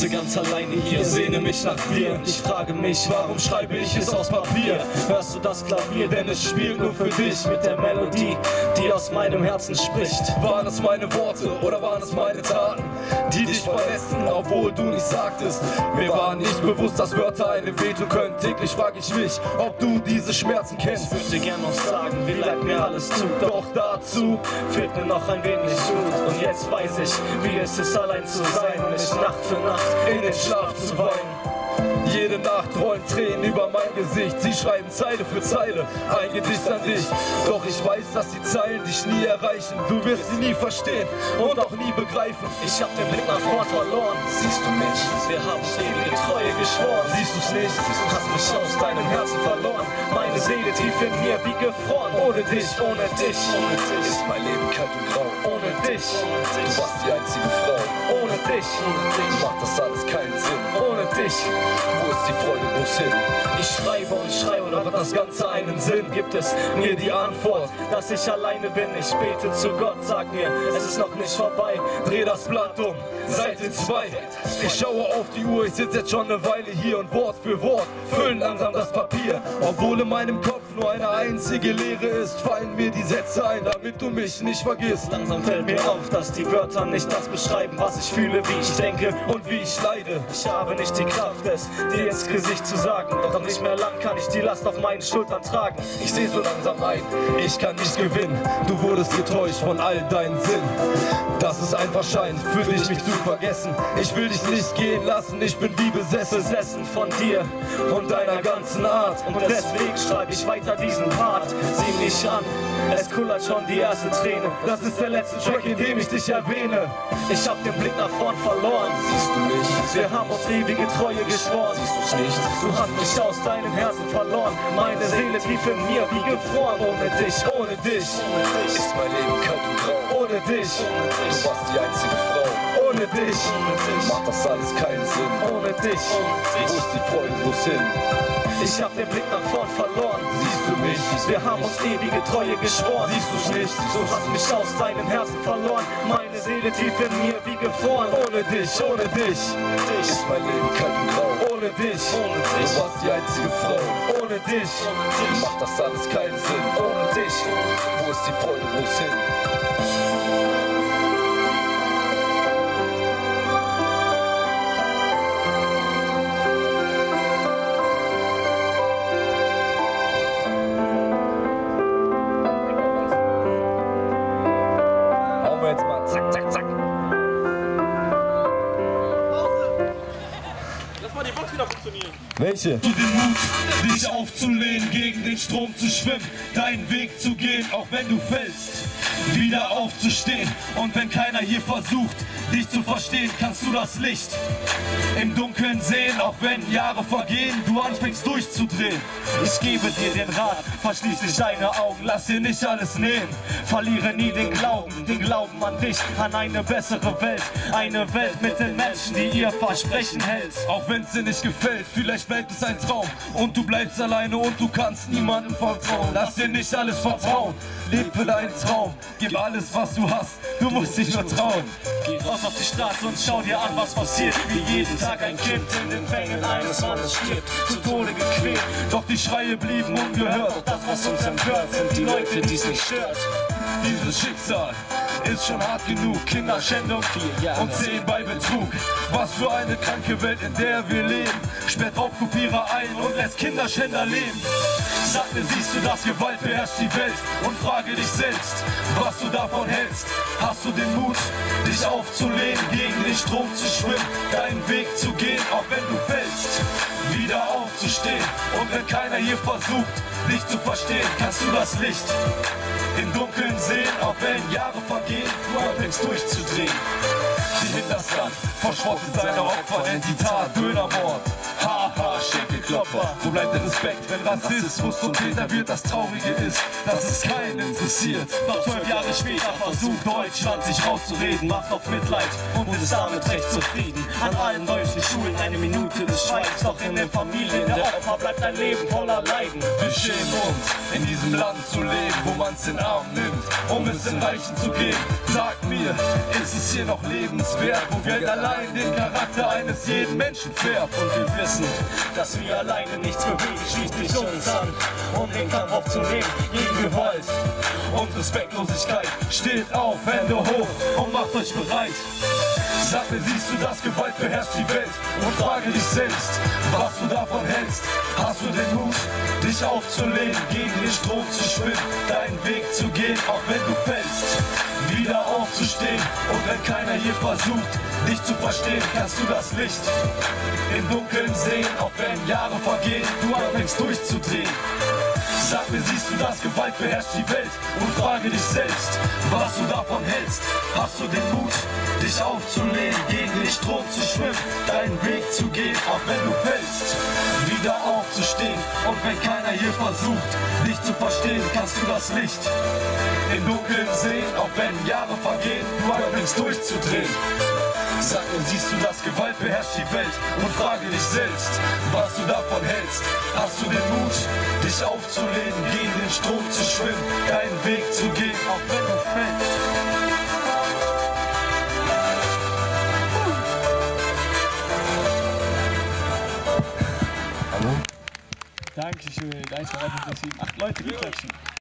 sitze ganz alleine hier, sehne mich nach dir. Ich frage mich, warum schreibe ich es aus Papier? Hörst du das Klavier, denn es spielt nur für dich mit der Melodie, die aus meinem Herzen spricht. Waren es meine Worte oder waren es meine Taten, die dich verletzten, obwohl du nicht sagtest? Mir war nicht bewusst, dass Wörter einem wehtun können. Täglich frage ich mich, ob du diese Schmerzen kennst. Ich würde gern noch sagen, wie leid mir alles tut, doch dazu fehlt mir noch ein wenig Mut. Und jetzt weiß ich, wie es ist, allein zu sein und nicht Nacht für Nacht in den Schlaf zu weinen. Jede Nacht rollen Tränen über mein Gesicht. Sie schreiben Zeile für Zeile ein Gedicht an dich. Doch ich weiß, dass die Zeilen dich nie erreichen. Du wirst sie nie verstehen und auch nie begreifen. Ich hab den Blick nach vorn verloren. Siehst du mich? Wir haben ewige Treue geschworen. Siehst du's nicht? Du hast mich aus deinem Herzen verloren. Meine Seele tief in mir wie gefroren. Ohne dich, ohne dich, ohne dich ist mein Leben kalt und grau. Ohne dich, du warst die einzige Frau. Ohne dich macht das alles keinen Sinn. Ohne dich, wo ist die Freude bloß hin? Ich schreibe und schreibe, doch hat das Ganze einen Sinn? Gibt es mir die Antwort, dass ich alleine bin? Ich bete zu Gott, sag mir, es ist noch nicht vorbei. Dreh das Blatt um, Seite 2. Ich schaue auf die Uhr, ich sitze jetzt schon eine Weile hier und Wort für Wort füllen langsam das Papier. Obwohl in meinem Kopf nur eine einzige Leere ist, fallen mir die Sätze ein, damit du mich nicht vergisst. Langsam fällt mir auf, dass die Wörter nicht das beschreiben, was ich fühle, wie ich denke und wie ich leide. Ich habe nicht die Kraft, es dir ins Gesicht zu sagen, doch nicht mehr lang kann ich die Last auf meinen Schultern tragen. Ich sehe so langsam ein, ich kann nicht gewinnen. Du wurdest getäuscht von all deinen Sinn. Das ist einfach Schein für dich, mich zu vergessen. Ich will dich nicht gehen lassen, ich bin wie besessen von dir und deiner ganzen Art. Und deswegen schreibe ich weiter diesen Part. Sieh mich an, es kullert schon die erste Träne. Das ist der letzte Track, in dem ich dich erwähne. Ich hab den Blick nach vorn verloren. Siehst du mich? Wir haben uns ewige Treue geschworen. Siehst du's nicht? Du hast mich aus deinem Herzen verloren. Meine Seele tief in mir wie gefroren. Ohne dich, ohne dich ist mein Leben kalt und grau. Ohne dich, du warst die einzige Frau. Ohne dich macht das alles keinen Sinn. Ohne dich, wo ist die Freude bloß hin? Ich hab den Blick nach vorn verloren. Siehst du mich? Wir haben uns ewige Treue geschworen. Siehst du's nicht? Du hast mich aus deinem Herzen verloren. Meine Seele tief in mir wie gefroren. Ohne dich ist mein Leben kalt und grau. Ohne dich, du warst die einzige Frau. Ohne dich macht das alles keinen Sinn. Ohne dich, wo ist die Freude bloß hin? Jetzt mal zack, zack, zack. Lass mal die Box wieder funktionieren. Welche? Du den Mut, dich aufzulehnen, gegen den Strom zu schwimmen, deinen Weg zu gehen, auch wenn du fällst, wieder aufzustehen. Und wenn keiner hier versucht, dich zu verstehen, kannst du das Licht im Dunkeln sehen, auch wenn Jahre vergehen, du anfängst durchzudrehen. Ich gebe dir den Rat, verschließ nicht deine Augen, lass dir nicht alles nehmen. Verliere nie den Glauben an dich, an eine bessere Welt. Eine Welt mit den Menschen, die ihr Versprechen hält. Auch wenn's dir nicht gefällt, vielleicht bleibt es ein Traum und du bleibst alleine und du kannst niemandem vertrauen. Lass dir nicht alles vertrauen, leb für deinen Traum, gib alles, was du hast, du musst dich nur trauen. Geh raus auf die Straße und schau dir an, was passiert. Wie jeden Tag ein Kind in den Fängen eines Mannes stirbt, zu Tode gequält. Doch die Schreie blieben ungehört. Doch das, was uns empört, sind die Leute, die's nicht stört. Dieses Schicksal ist schon hart genug. Kinderschändung und 10 bei Betrug. Was für eine kranke Welt, in der wir leben. Sperrt Raubkopierer ein und lässt Kinderschänder leben. Sag mir, siehst du, dass Gewalt beherrscht die Welt? Und frage dich selbst, was du davon hältst. Hast du den Mut, dich aufzulehnen, gegen den Strom zu schwimmen, deinen Weg zu gehen, auch wenn du fällst, wieder aufzustehen. Und wenn keiner hier versucht, dich zu verstehen, kannst du das Licht im Dunkeln sehen, auch wenn Jahre vergehen, du anfängst durchzudrehen. Sie hindert das Land, verschrottet seine Opfer, nennt die Tat Dönermord. Haha, Schenkelklopfer. Herzklopfer. Wo bleibt der Respekt, wenn Rassismus zum Täter wird? Das Traurige ist, dass es keinen interessiert. Doch 12 Jahre später versucht Deutschland sich rauszureden, macht auf Mitleid und ist damit recht zufrieden. An allen deutschen Schulen eine Minute des Schweigens, doch in den Familien der Opfer bleibt ein Leben voller Leiden. Wir schämen uns, in diesem Land zu leben, wo man's den Arm nimmt, um es den Reichen zu geben. Sag mir, ist es hier noch lebenswert, wo Geld allein den Charakter eines jeden Menschen färbt? Und wir wissen, dass wir alleine nichts bewegen, schließt sich uns an, um den Kampf aufzunehmen gegen Gewalt und Respektlosigkeit. Steht auf, Hände hoch und macht euch bereit. Sag mir, siehst du, dass Gewalt beherrscht die Welt? Und frage dich selbst, was du davon hältst. Hast du den Mut, dich aufzulehnen, gegen den Strom zu schwimmen, deinen Weg zu gehen, auch wenn du fällst? Wieder aufzustehen, und wenn keiner hier versucht, dich zu verstehen, kannst du das Licht im Dunkeln sehen, auch wenn Jahre vergehen, du anfängst durchzudrehen. Sag mir, siehst du, dass Gewalt beherrscht die Welt? Und frage dich selbst, was du davon hältst. Hast du den Mut, dich aufzulehnen, gegen den Strom zu schwimmen, deinen Weg zu gehen, auch wenn du fällst? Wieder aufzustehen, und wenn keiner hier versucht, dich zu verstehen, kannst du das Licht im Dunkeln sehen, auch wenn Jahre vergehen, du anfängst durchzudrehen. Sag mir, siehst du, dass Gewalt beherrscht die Welt? Und frage dich selbst, was du davon hältst. Hast du den Mut, dich aufzulehnen, gegen den Strom zu schwimmen, deinen Weg zu gehen, auch wenn du fällst? Dankeschön, 1, 2, 3, 4, 5, 6, 7, 8 Leute, die klatschen.